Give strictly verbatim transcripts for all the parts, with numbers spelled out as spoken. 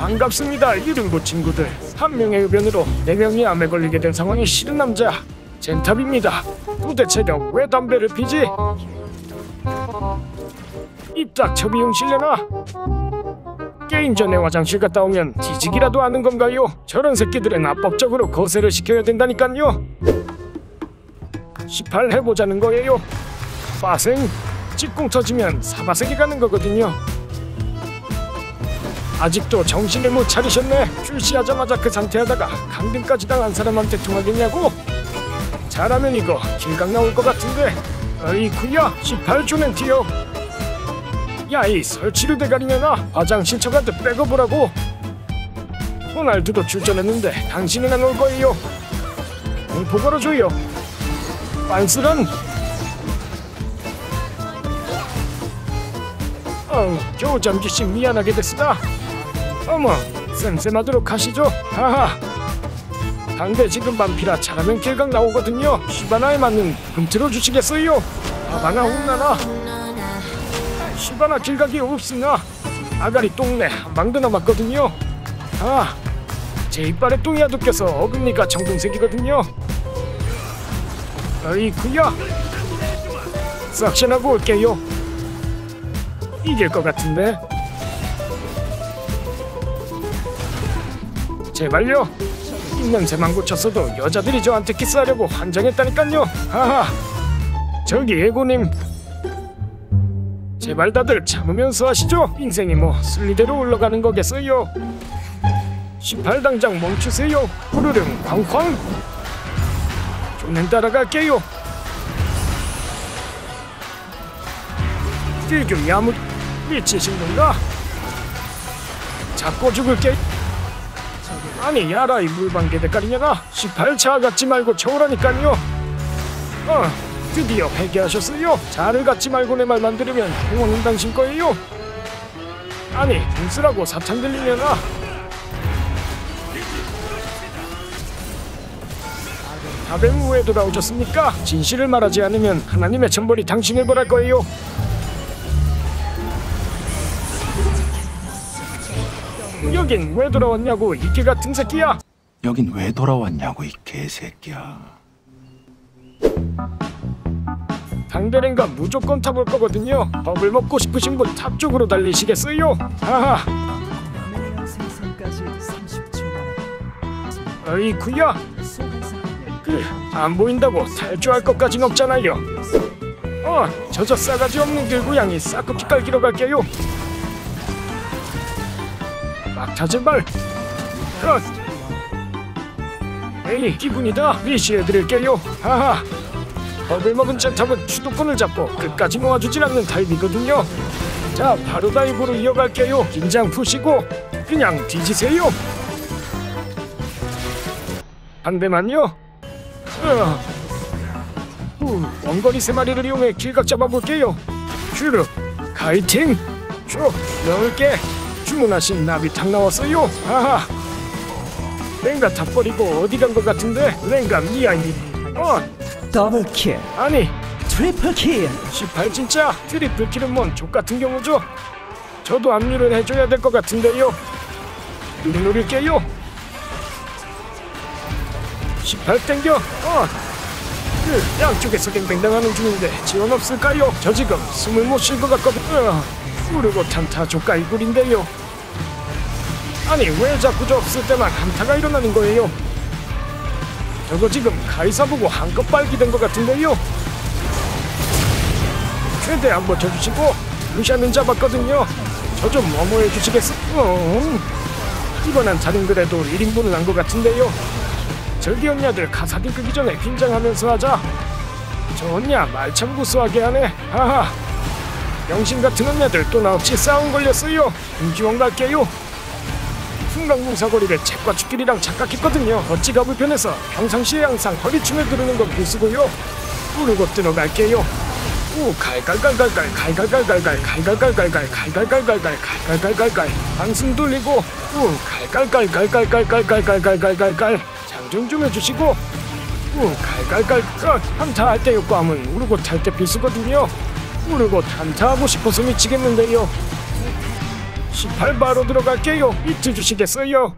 반갑습니다 이른고 친구들. 한 명의 의변으로 네 명이 암에 걸리게 된 상황이 싫은 남자 젠탑입니다. 도대체 너 왜 담배를 피지? 입 닥쳐 비용실려나? 게임 전에 화장실 갔다 오면 뒤지기라도 하는 건가요? 저런 새끼들은 합법적으로 거세를 시켜야 된다니깐요. 십팔 해보자는 거예요. 빠생 직공 터지면 사바세계 가는 거거든요. 아직도 정신을 못 차리셨네. 출시하자마자 그 상태하다가 강등까지 당한 사람한테 통하겠냐고? 잘하면 이거 길각 나올 것 같은데. 어이쿠야 십팔 조는 튀어. 야이 설치류 대가리냐나 화장실 쳐가도 빼고보라고. 호날두도 출전했는데 당신은 안 올 거예요. 공포 걸어줘요. 빤스런. 어우 겨우 잠기씨 미안하게 됐으다. 어머 쌤쌤하도록 하시죠. 하하. 당대 지금 반피라 잘하면 길각 나오거든요. 시바나에 맞는 금 틀어주시겠어요? 아바나 혼나나. 시바나 길각이 없으나 아가리 똥내 한 방도 남았거든요. 아, 제 이빨에 똥이라도 껴서 어금니가 청동색이거든요. 어이쿠야 싹션하고 올게요. 이길 것 같은데. 제발요. 입냄새만 고쳤어도 여자들이 저한테 키스하려고 환장했다니깐요. 하하. 저기 예고님 제발 다들 참으면서 하시죠. 인생이 뭐 순리대로 올라가는 거겠어요. 십팔 당장 멈추세요. 후르릉 쾅쾅. 좀는 따라갈게요. 길교 야무 미치신 건가? 잡고 죽을게. 아니 야라 이 물방개 대가리냐가. 십팔 차 갖지 말고 쳐오라니깐요. 어 드디어 회개하셨어요. 자를 갖지 말고 내 말만 들으면 행운은 당신 거예요. 아니 웃으라고 사탕 들리려나. 다뱀 후에 돌아오셨습니까? 진실을 말하지 않으면 하나님의 천벌이 당신을 벌할 거예요. 여긴 왜 돌아왔냐고 이 개같은 새끼야. 여긴 왜 돌아왔냐고 이 개새끼야. 당대랭가 무조건 타볼 거거든요. 법을 먹고 싶으신 분 탑 쪽으로 달리시겠어요? 하하. 어이쿠야. 그, 안 보인다고 탈주할 것까진 없잖아요. 어, 저저 싸가지 없는 길고양이 싹둑이 깔기로 갈게요. 막타 제발. 컷. 에이 기분이다. 리시해드릴게요. 하하. 법을 먹은 젠탑은 주도권을 잡고 끝까지 모아주질 않는 타입이거든요. 자 바로 다이브로 이어갈게요. 긴장 푸시고 그냥 뒤지세요. 한 대만요. 어. 후, 원거리 세 마리를 이용해 길각 잡아볼게요. 슈르 카이팅. 쭉 넣을게. 주문하신 나비탕 나왔어요. 하하. 랭가 다 버리고 어디 간 것 같은데. 랭가 미아이. 어. 더블킬. 아니 트리플킬. 십팔 진짜 트리플킬은 뭔 족같은 경우죠. 저도 압류를 해줘야 될 것 같은데요. 누구 노릴게요. 십팔 땡겨. 어. 그 양쪽에서 갱뱅당하는 중인데 지원 없을까요? 저 지금 숨을 못 쉴 것 같거든. 어. 우르고 탄타 조카이굴인데요. 아니 왜 자꾸 저 없을 때만 한타가 일어나는 거예요? 저거 지금 카이사 보고 한껏 빨기된 것 같은데요. 최대한 버텨주시고 루시아는 잡았거든요. 저 좀 어머해 주시겠어? 음. 이번 한타는 그래도 일 인분은 한 것 같은데요. 저기 언니들 카사딘 끄기 전에 긴장하면서 하자. 저 언니야 말 참 구수하게 하네. 하하. 병신 같은 언니들 또 나 없이 싸움 걸렸어요. 임지원 갈게요. 풍랑궁 사거리를 책과 축길이랑 착각했거든요. 어찌가 불편해서 평상시에 항상 허리춤을 두르는 건 필수고요. 부르고 들어갈게요. 우 갈갈갈갈갈 갈갈갈갈갈 갈갈갈갈갈 갈갈갈갈갈 갈갈갈갈갈 한숨 돌리고 우 갈갈갈갈갈갈갈갈갈갈갈갈 장좀 좀 해주시고 우 갈갈갈 끝. 한타 할 때 효과음은 우르곳 할 때 필수거든요. 우르곳 한타 하고 싶어서 미치겠는데요. 십팔 바로 들어갈게요. 이트 주시겠어요?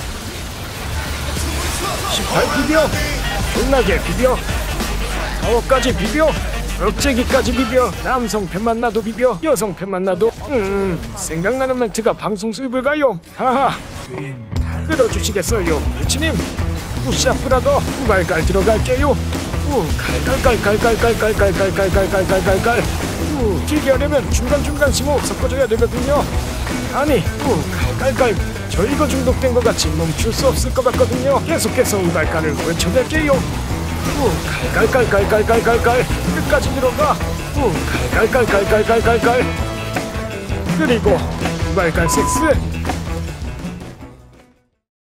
십팔 비벼. 존나게 비벼. 파워까지 비벼. 억제기까지 비벼. 남성 편만 나도 비벼. 여성 편만 나도. 음 생각나는 멘트가 방송 수입을가요. 하하. 끌어주시겠어요 유치님? 푸시아프라더 우갈갈 들어갈게요. 우 갈갈갈갈갈갈갈갈갈갈갈갈갈갈갈. 우 길게 하려면 중간중간 심호흡 섞어줘야 되거든요. 아니 우 갈갈갈. 저 이거 중독된 것 같이 멈출 수 없을 것 같거든요. 계속해서 우갈갈을 외쳐댈게요. 우 갈갈갈갈갈갈갈갈. 끝까지 들어가. 우 갈갈갈갈갈갈갈갈. 그리고 우갈갈 섹스.